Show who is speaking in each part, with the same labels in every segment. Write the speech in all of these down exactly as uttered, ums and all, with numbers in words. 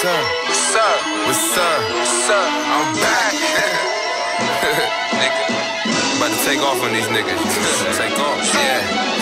Speaker 1: up?
Speaker 2: What's up?
Speaker 1: What's up?
Speaker 2: What's up?
Speaker 1: I'm back. Nigga. I'm about to take off on these niggas. Take off. Yeah.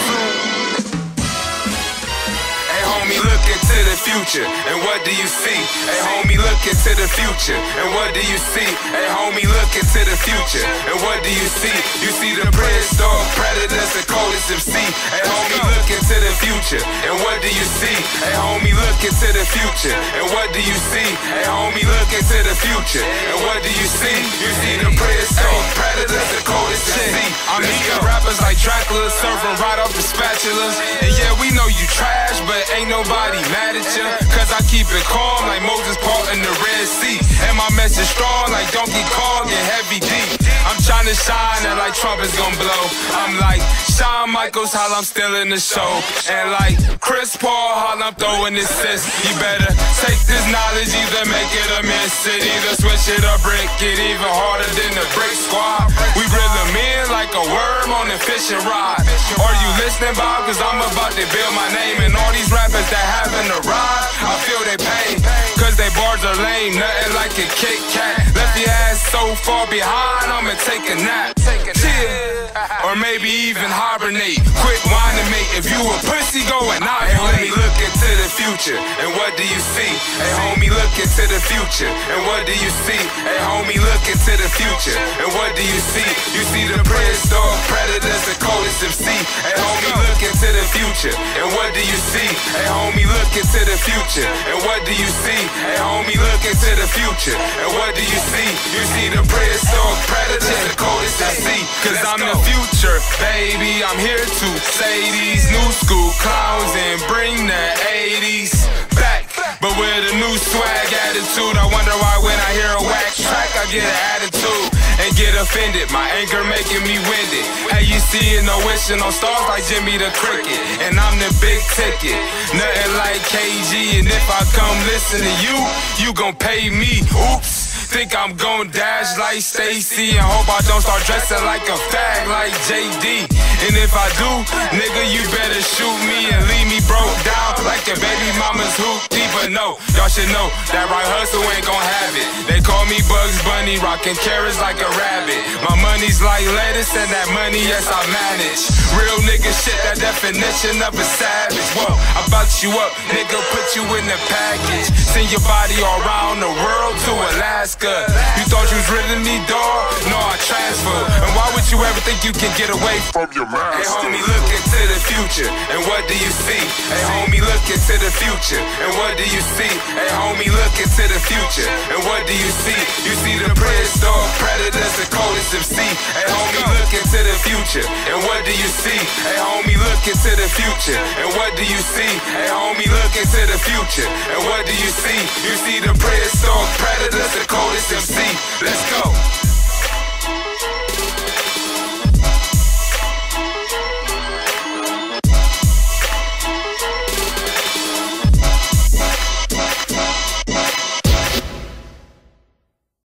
Speaker 1: Hey homie, look into the future, and what do you see? Hey homie, look into the future, and what do you see? Hey homie, look into the future, and what do you see? You see the prehistoric predators, the coldest M C. Hey homie, look into the future, and what do you see? Hey homie, look into the future, and what do you see? Hey homie, look into the future, and what do you see? You see the prehistoric predators, the coldest M C. I'm eating rappers like Dracula, serving right off the spatulas. And yeah, we know you trash, but ain't nobody mad at ya, cause I keep it calm like Moses parting the Red Sea. And my message strong like Donkey Kong and Heavy D. I'm trying to shine and like Trump is gon' blow. I'm like Shawn Michaels, how I'm still in the show. And like Chris Paul, how I'm throwing assists. You better take this knowledge, either make it or miss it. Either switch it or break it, even harder than the break squad. We reel them in like a worm on a fishing rod. Are you listening, Bob? Cause I'm about to build my name. And all these rappers that having a ride, I feel they pain, cause they bars are lame, nothing like a Kit Kat. Left your ass so far behind, I'ma take a nap. Chill, or maybe even hibernate. Quit whining, mate, if you a pussy, go and not. Hey homie, look into the future, and what do you see? Hey homie, look into the future, and what do you see? Hey homie, look into the future, and what do you see? You see the prehistoric predators, the coldest M C. Hey homie, look into the future, and what do you see? Hey homie, look into the future, and what do you see? Hey homie, look into the future, and what do you see? You see the prehistoric predators, the coldest M C. Cause I'm the future, baby, I'm here to say these new school clowns and bring the eighties back, but with a new swag attitude. I wonder why when I hear a whack track I get an attitude and get offended. My anger making me winded. Hey, you see it, no wishing on stars like Jimmy the Cricket. And I'm the big ticket, nothing like K G. And if I come listen to you, you gon' pay me. Oops. Think I'm gon' dash like Stacy, and hope I don't start dressing like a fag like J D. And if I do, nigga, you better shoot me and leave me broke down like your baby mama's hoopty. But no, y'all should know that right hustle ain't gon' have it. They call me Bugs Bunny, rockin' carrots like a rabbit. My money's like lettuce, and that money, yes, I manage. Real nigga shit, that definition of a savage. Whoa, I box you up, nigga, put you in the package. Send your body all around the world to Alaska. You thought you was rid of me, dawg? No, I transfer. And why would you ever think you can get away from your master? Hey homie, look into the future, and what do you see? Hey homie, look into the future, and what do you see? Hey homie, look into the future, and what do you see? You see the prehistoric predators, the coldest M C. Hey homie, look into the future, and what do you see? Hey homie, look into the future, and what do you see? Hey homie, look into the future, and what do you see? You see the